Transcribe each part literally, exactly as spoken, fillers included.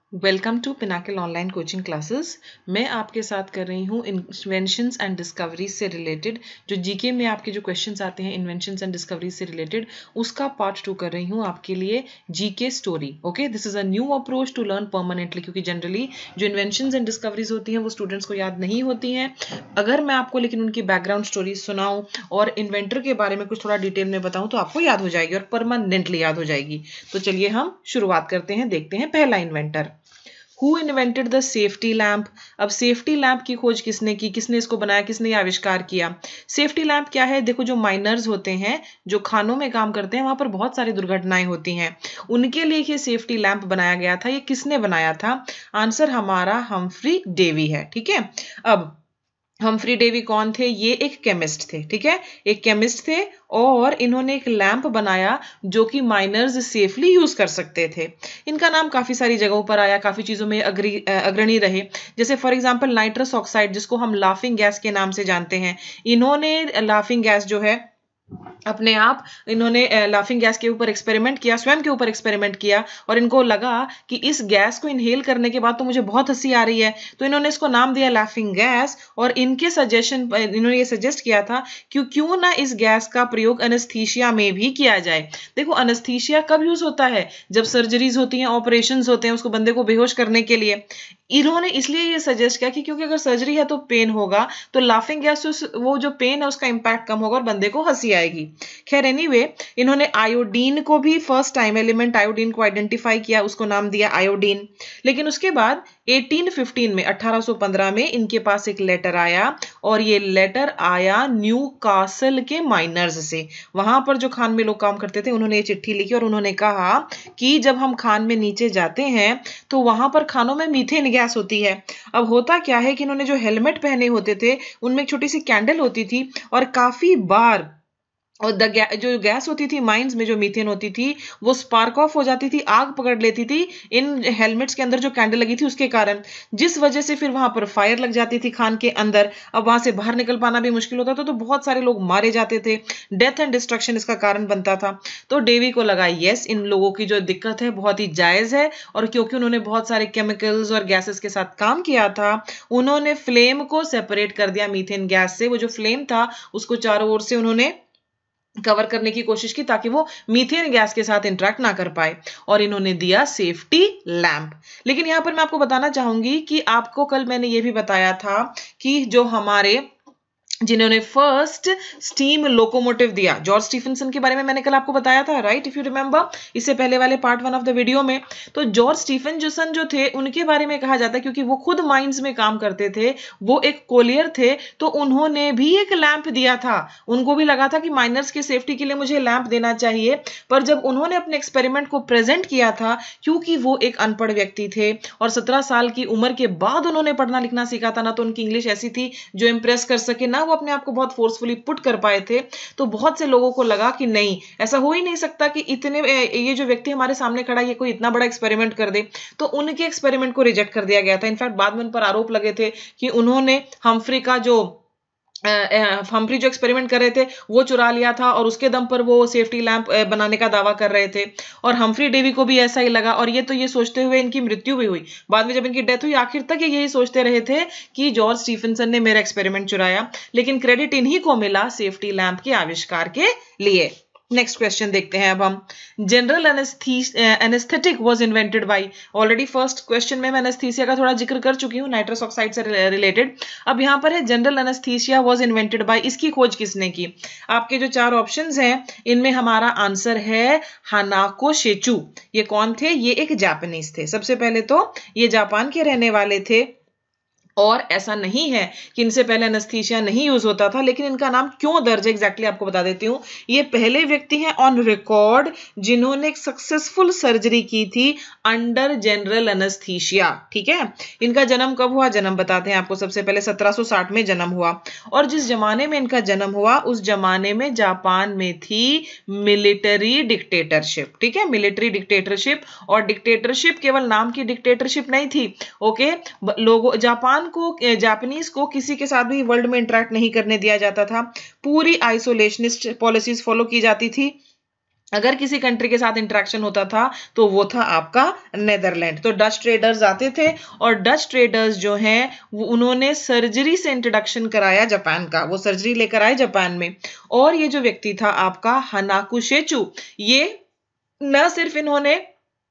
Welcome to Pinnacle online coaching classes. मैं आपके साथ कर रही हूँ इन्वेंशंस एंड डिस्कवरीज से रिलेटेड जो जीके में आपके जो क्वेश्चंस आते हैं इन्वेंशंस एंड डिस्कवरीज से रिलेटेड, उसका पार्ट टू कर रही हूँ आपके लिए GK story. Okay, this is a new approach to learn permanently, क्योंकि जनरली जो इन्वेंशंस एंड डिस्कवरीज होती हैं वो स्टूडेंट्स को याद नहीं होती हैं। अगर मैं आपको लेकिन उनकी बैकग्राउंड स्टोरी सुनाऊँ और इन्वेंटर के बारे में कुछ थोड़ा डिटेल में बताऊँ तो आपको याद हो जाएगी और परमानेंटली याद हो जाएगी। तो चलिए हम शुरुआत करते हैं, देखते हैं पहला inventor. Who invented the safety lamp? अब सेफ्टी लैम्प की खोज किसने की, किसने इसको बनाया, किसने आविष्कार किया? सेफ्टी लैम्प क्या है? देखो, जो माइनर्स होते हैं, जो खानों में काम करते हैं, वहां पर बहुत सारी दुर्घटनाएं होती हैं। उनके लिए ये सेफ्टी लैम्प बनाया गया था। ये किसने बनाया था? आंसर हमारा हम्फ्री डेवी है। ठीक है, अब हम्फ्री डेवी कौन थे? ये एक केमिस्ट थे। ठीक है, एक केमिस्ट थे और इन्होंने एक लैंप बनाया जो कि माइनर्स सेफली यूज कर सकते थे। इनका नाम काफी सारी जगहों पर आया, काफी चीजों में अग्री अग्रणी रहे। जैसे फॉर एग्जांपल नाइट्रस ऑक्साइड, जिसको हम लाफिंग गैस के नाम से जानते हैं, इन्होंने लाफिंग गैस जो है अपने आप इन्होंने लाफिंग गैस के ऊपर एक्सपेरिमेंट किया, स्वयं के ऊपर एक्सपेरिमेंट किया और इनको लगा कि इस गैस को इनहेल करने के बाद तो मुझे बहुत हंसी आ रही है, तो इन्होंने इसको नाम दिया लाफिंग गैस। और इनके सजेशन इन्होंने ये सजेस्ट किया था कि क्यों ना इस गैस का प्रयोग एनेस्थीसिया में भी किया जाए। देखो, एनेस्थीसिया कब यूज होता है? जब सर्जरीज होती हैं, ऑपरेशंस होते हैं, उसको बंदे को बेहोश करने के लिए। इन्होंने इसलिए ये सजेस्ट किया कि क्योंकि अगर सर्जरी है तो पेन होगा, तो लाफिंग गैस वो जो पेन है उसका इंपैक्ट कम होगा और बंदे को हंसी आएगी। खैर एनीवे, इन्होंने आयोडीन को भी फर्स्ट टाइम एलिमेंट आयोडीन को आइडेंटिफाई किया, उसको नाम दिया आयोडीन। लेकिन उसके बाद अठारह सौ पंद्रह में अठारह सौ पंद्रह में इनके पास एक लेटर आया और ये लेटर आया न्यू कासल के माइनर्स से। वहां पर जो खान में लोग काम करते थे, उन्होंने ये चिट्ठी लिखी और उन्होंने कहा कि जब हम खान में नीचे जाते हैं तो वहां पर खानों में मीथेन गैस होती है। अब होता क्या है कि इन्होंने जो हेलमेट पहने होते थे उनमें एक छोटी सी कैंडल होती थी और काफी बार और द गै, जो गैस होती थी माइंस में, जो मीथेन होती थी, वो स्पार्क ऑफ हो जाती थी, आग पकड़ लेती थी इन हेलमेट्स के अंदर जो कैंडल लगी थी उसके कारण, जिस वजह से फिर वहां पर फायर लग जाती थी खान के अंदर। अब वहां से बाहर निकल पाना भी मुश्किल होता था, तो बहुत सारे लोग मारे जाते थे। डेथ एंड डिस्ट्रक्शन इसका कारण बनता था। तो डेवी को लगा यस, इन लोगों की जो दिक्कत है बहुत ही जायज है, और क्योंकि उन्होंने बहुत सारे केमिकल्स और गैसेस के साथ काम किया था, उन्होंने फ्लेम को सेपरेट कर दिया मीथेन गैस से। वो जो फ्लेम था उसको चारों ओर से उन्होंने कवर करने की कोशिश की ताकि वो मीथेन गैस के साथ इंटरेक्ट ना कर पाए, और इन्होंने दिया सेफ्टी लैंप। लेकिन यहां पर मैं आपको बताना चाहूंगी कि आपको कल मैंने ये भी बताया था कि जो हमारे जिन्होंने फर्स्ट स्टीम लोकोमोटिव दिया, जॉर्ज स्टीफनसन के बारे में मैंने कल आपको बताया था, राइट, इफ यू रिमेंबर, इससे पहले वाले part one of the video में। तो जॉर्ज स्टीफनसन जो थे उनके बारे में कहा जाता है, क्योंकि वो खुद माइंस में काम करते थे, वो एक कोलियर थे, तो उन्होंने भी एक लैंप दिया था। उनको भी लगा था कि माइनर्स की सेफ्टी के लिए मुझे लैंप देना चाहिए, पर जब उन्होंने अपने एक्सपेरिमेंट को प्रेजेंट किया था, क्योंकि वो एक अनपढ़ व्यक्ति थे और सत्रह साल की उम्र के बाद उन्होंने पढ़ना लिखना सीखा था ना, तो उनकी इंग्लिश ऐसी थी जो इंप्रेस कर सके ना, वो अपने आप को बहुत फोर्सफुली पुट कर पाए थे। तो बहुत से लोगों को लगा कि नहीं, ऐसा हो ही नहीं सकता कि इतने ये जो व्यक्ति हमारे सामने खड़ा है ये कोई इतना बड़ा एक्सपेरिमेंट कर दे, तो उनके एक्सपेरिमेंट को रिजेक्ट कर दिया गया था। इनफैक्ट बाद में उन पर आरोप लगे थे कि उन्होंने हम्फ्री का जो हम्फ्री जो एक्सपेरिमेंट कर रहे थे वो चुरा लिया था और उसके दम पर वो सेफ्टी लैंप बनाने का दावा कर रहे थे। और हम्फ्री डेवी को भी ऐसा ही लगा, और ये तो ये सोचते हुए इनकी मृत्यु भी हुई। बाद में जब इनकी डेथ हुई, आखिर तक ये यही सोचते रहे थे कि जॉर्ज स्टीफनसन ने मेरा एक्सपेरिमेंट चुराया, लेकिन क्रेडिट इन्हीं को मिला सेफ्टी लैंप के आविष्कार के लिए। नेक्स्ट क्वेश्चन देखते हैं अब हम। General anaesthetic was invented by, already first question में मैं एनेस्थीसिया का थोड़ा जिक्र कर चुकी हूँ, नाइट्रस ऑक्साइड से रिलेटेड। अब यहाँ पर है general anaesthesia was invented by, इसकी खोज किसने की? आपके जो चार ऑप्शंस हैं इनमें हमारा आंसर है हानाको शेचू। ये कौन थे? ये एक जापानीज थे। सबसे पहले तो ये जापान के रहने वाले थे, और ऐसा नहीं है कि इनसे पहले एनेस्थीसिया नहीं यूज होता था, लेकिन इनका नाम क्यों दर्ज है एग्जैक्टली आपको बता देती हूँ। ये पहले व्यक्ति हैं ऑन रिकॉर्ड जिन्होंने एक सक्सेसफुल सर्जरी की थी अंडर जनरल एनेस्थीसिया। ठीक है, इनका जन्म कब हुआ? जन्म बताते हैं आपको। सबसे पहले सत्रह सौ साठ में जन्म हुआ, और जिस जमाने में इनका जन्म हुआ उस जमाने में जापान में थी मिलिट्री डिक्टेटरशिप। ठीक है, मिलिट्री डिक्टेटरशिप, और डिक्टेटरशिप केवल नाम की डिक्टेटरशिप नहीं थी। ओके, लोगों जापान को जापानीज को किसी के साथ भी वर्ल्ड में इंटरेक्ट नहीं करने दिया जाता था, पूरी आइसोलेशनिस्ट पॉलिसीज फॉलो की जाती थी। अगर किसी कंट्री के साथ इंटरेक्शन होता था तो वो था आपका नेदरलैंड। तो डच ट्रेडर्स आते थे और डच ट्रेडर्स जो हैं वो उन्होंने सर्जरी से इंट्रोडक्शन कराया जापान का, वो सर्जरी लेकर आए जापान में। और ये जो व्यक्ति था आपका हनाकु शेचू, ये न सिर्फ इन्होंने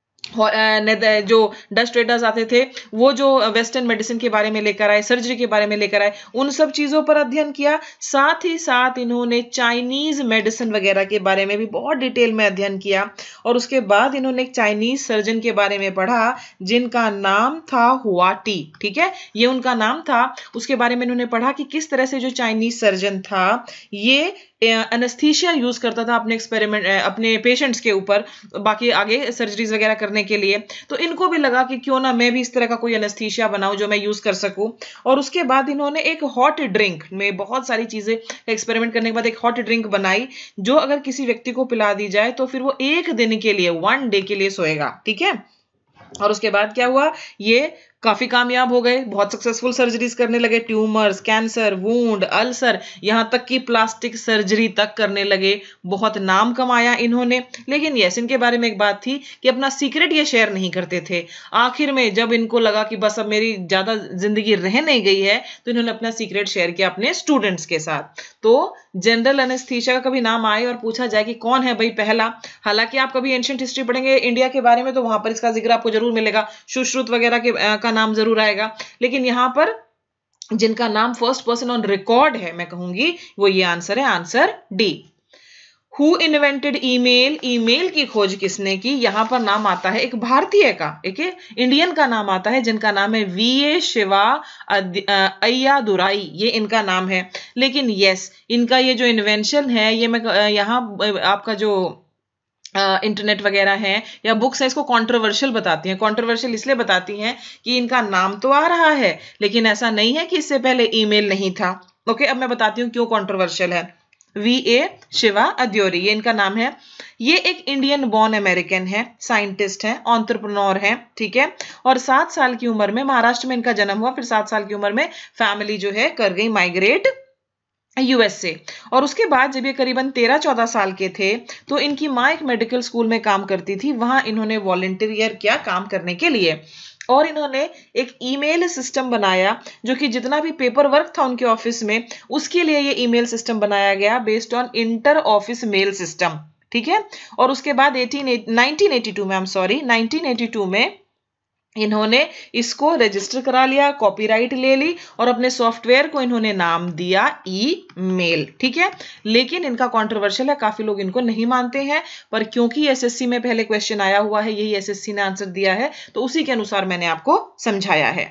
जो डच ट्रेडर्स आते थे वो जो वेस्टर्न मेडिसिन के बारे में लेकर आए, सर्जरी के बारे में लेकर आए, उन सब चीजों पर अध्ययन किया। साथ ही साथ इन्होंने चाइनीज मेडिसिन वगैरह के बारे में भी बहुत डिटेल में अध्ययन किया। और उसके बाद इन्होंने एक चाइनीज सर्जन के बारे में पढ़ा जिनका नाम था हुआ टी। ठीक है, ये उनका नाम था। उसके बारे में इन्होंने पढ़ा कि किस तरह से जो चाइनीज सर्जन था ये एनेस्थीसिया यूज करता था अपने एक्सपेरिमेंट अपने पेशेंट्स के ऊपर, बाकी आगे सर्जरीज वगैरह करने के लिए। तो इनको भी लगा कि क्यों ना मैं भी इस तरह का कोई एनेस्थीसिया बनाऊं जो मैं यूज कर सकूं। और उसके बाद इन्होंने एक हॉट ड्रिंक में बहुत सारी चीजें एक्सपेरिमेंट करने के बाद एक हॉट ड्रिंक बनाई जो अगर किसी व्यक्ति को पिला दी जाए तो फिर वो एक दिन के लिए, वन डे के लिए सोएगा। ठीक है, और उसके बाद क्या हुआ, ये काफी कामयाब हो गए, बहुत सक्सेसफुल सर्जरीज करने लगे, ट्यूमर्स, कैंसर, वुंड, अल्सर, यहां तक कि प्लास्टिक सर्जरी तक करने लगे। बहुत नाम कमाया इन्होंने। लेकिन यस, इनके बारे में एक बात थी कि अपना सीक्रेट ये शेयर नहीं करते थे। आखिर में जब इनको लगा कि बस अब मेरी ज्यादा जिंदगी रह नहीं गई है तो इन्होंने अपना सीक्रेट शेयर किया अपने स्टूडेंट्स के साथ। तो जनरल एनेस्थीसिया का कभी नाम आए और पूछा जाए कि कौन है भाई पहला, हालांकि आप कभी एंशिएंट हिस्ट्री पढ़ेंगे इंडिया के बारे में तो वहां पर इसका जिक्र आपको जरूर मिलेगा, सुश्रुत वगैरह के का नाम जरूर आएगा। लेकिन यहां पर जिनका नाम फर्स्ट पर्सन ऑन रिकॉर्ड है मैं कहूंगी वो ये आंसर है, answer D. Who invented email, email की खोज किसने की? यहां पर नाम आता है एक भारतीय का, एक इंडियन का नाम आता है जिनका नाम है वी ए शिवा अय्यादुराई, ये इनका नाम है। लेकिन यस, इनका ये जो इन्वेंशन है ये मैं यहां आपका जो इंटरनेट uh, वगैरह है या बुक्स है इसको कंट्रोवर्शियल बताती हैं। कंट्रोवर्शियल इसलिए बताती हैं कि इनका नाम तो आ रहा है लेकिन ऐसा नहीं है कि इससे पहले ईमेल नहीं था। ओके, अब मैं बताती हूँ क्यों कंट्रोवर्शियल है। वी ए शिवा अद्योरी, ये इनका नाम है। ये एक इंडियन बॉर्न अमेरिकन है, साइंटिस्ट है, एंटरप्रेन्योर है। ठीक है, और सात साल की उम्र में महाराष्ट्र में इनका जन्म हुआ, फिर सात साल की उम्र में फैमिली जो है कर गई माइग्रेट यूएस से। और उसके बाद जब ये करीबन तेरह चौदह साल के थे तो इनकी माँ एक मेडिकल स्कूल में काम करती थी, वहां इन्होंने वॉलंटियर किया काम करने के लिए। और इन्होंने एक ईमेल सिस्टम बनाया जो कि जितना भी पेपर वर्क था उनके ऑफिस में उसके लिए ये ईमेल सिस्टम बनाया गया based on inter office mail system. ठीक है, और उसके बाद नाइनटीन एटी टू में I am sorry nineteen eighty two में इन्होंने इसको रजिस्टर करा लिया, कॉपीराइट ले ली और अपने सॉफ्टवेयर को इन्होंने नाम दिया ईमेल। ठीक है, लेकिन इनका कंट्रोवर्शियल है, काफी लोग इनको नहीं मानते हैं, पर क्योंकि एसएससी में पहले क्वेश्चन आया हुआ है, यही एसएससी ने आंसर दिया है तो उसी के अनुसार मैंने आपको समझाया है।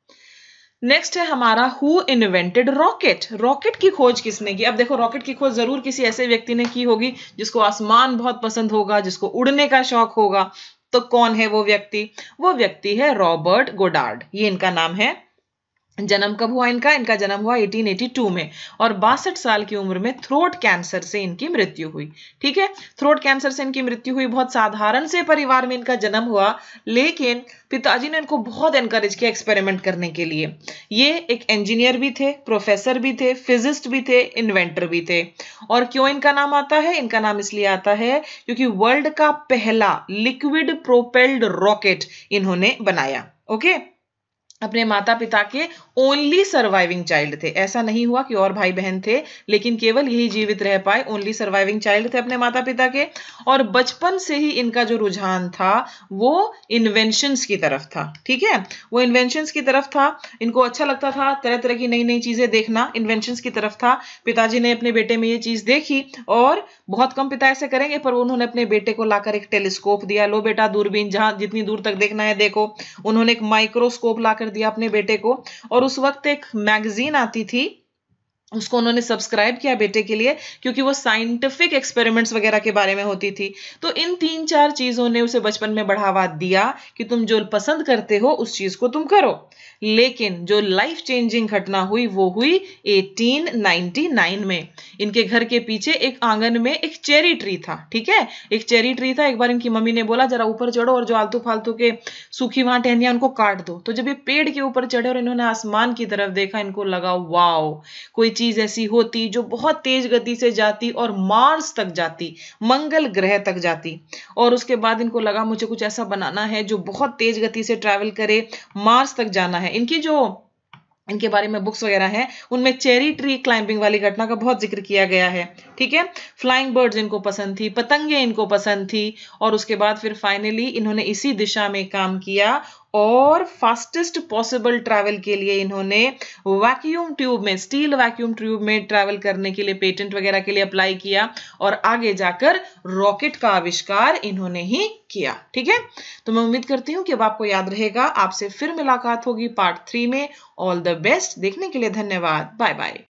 नेक्स्ट है हमारा हु इन्वेंटेड रॉकेट। रॉकेट की खोज किसने की? अब देखो, रॉकेट की खोज जरूर किसी ऐसे व्यक्ति ने की होगी जिसको आसमान बहुत पसंद होगा, जिसको उड़ने का शौक होगा। तो कौन है वो व्यक्ति? वो व्यक्ति है रॉबर्ट गोडार्ड, ये इनका नाम है। जन्म कब हुआ इनका? इनका जन्म हुआ अठारह सौ बयासी में और बासठ साल की उम्र में थ्रोट कैंसर से इनकी मृत्यु हुई। ठीक है, थ्रोट कैंसर से इनकी मृत्यु हुई। बहुत साधारण से परिवार में इनका जन्म हुआ, लेकिन पिताजी ने इनको बहुत एनकरेज किया एक्सपेरिमेंट करने के लिए। ये एक इंजीनियर भी थे, प्रोफेसर भी थे, फिजिस्ट भी थे, इन्वेंटर भी थे। और क्यों इनका नाम आता है? इनका नाम इसलिए आता है क्योंकि वर्ल्ड का पहला लिक्विड प्रोपेल्ड रॉकेट इन्होंने बनाया। ओके, अपने माता पिता के ओनली सर्वाइविंग चाइल्ड थे। ऐसा नहीं हुआ कि और भाई बहन थे, लेकिन केवल यही जीवित रह पाए, ओनली सर्वाइविंग चाइल्ड थे अपने माता पिता के। और बचपन से ही इनका जो रुझान था वो इन्वेंशंस की तरफ था। ठीक है, वो इन्वेंशंस की तरफ था, इनको अच्छा लगता था तरह तरह की नई नई चीजें देखना, इन्वेंशंस की तरफ था। पिताजी ने अपने बेटे में ये चीज देखी और बहुत कम पिता ऐसे करेंगे, पर उन्होंने अपने बेटे को लाकर एक टेलीस्कोप दिया, लो बेटा दूरबीन, जहां जितनी दूर तक देखना है देखो। उन्होंने एक माइक्रोस्कोप लाकर दिया अपने बेटे को। और उस वक्त एक मैगजीन आती थी, उसको उन्होंने सब्सक्राइब किया बेटे के लिए, क्योंकि वो साइंटिफिक एक्सपेरिमेंट्स वगैरह के बारे में होती थी। तो इन तीन चार चीजों ने उसे बचपन में बढ़ावा दिया कि तुम जो पसंद करते हो उस चीज को तुम करो। लेकिन जो लाइफ चेंजिंग घटना हुई वो हुई अठारह सौ निन्यानवे में। इनके घर के पीछे एक आंगन में एक चेरी ट्री था। ठीक है, एक चेरी ट्री था। एक बार इनकी मम्मी ने बोला जरा ऊपर चढ़ो और जो आलतू फालतू के सूखी वहां टहनियां उनको काट दो। तो जब ये पेड़ के ऊपर चढ़े और इन्होंने आसमान की तरफ देखा, इनको लगा वाओ, कोई चीज ऐसी होती जो बहुत तेज गति से जाती और मार्स तक जाती, मंगल ग्रह तक जाती, और उसके बाद इनको लगा मुझे कुछ ऐसा बनाना है जो बहुत तेज गति से ट्रैवल करे, मार्स तक जाना है। इनकी जो इनके बारे में बुक्स वगैरह हैं उनमें चेरी ट्री क्लाइंबिंग वाली घटना का बहुत जिक्र किया गया है। ठीक है, फ्लाइंग बर्ड्स इनको पसंद थी, पतंगे इनको पसंद थी, और उसके बाद फिर फाइनली इन्होंने इसी दिशा में काम किया और फास्टेस्ट पॉसिबल ट्रैवल के लिए इन्होंने वैक्यूम ट्यूब में, स्टील वैक्यूम ट्यूब में ट्रैवल करने के लिए पेटेंट वगैरह के लिए अप्लाई किया और आगे जाकर रॉकेट का आविष्कार इन्होंने ही किया। ठीक है, तो मैं उम्मीद करती हूं कि अब आपको याद रहेगा। आपसे फिर मुलाकात होगी पार्ट थ्री में। ऑल द बेस्ट, देखने के लिए धन्यवाद, बाय बाय।